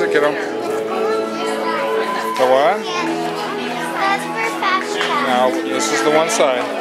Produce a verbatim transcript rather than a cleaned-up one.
is it, kiddo? The what? That's for fast travel. Now, this is the one side.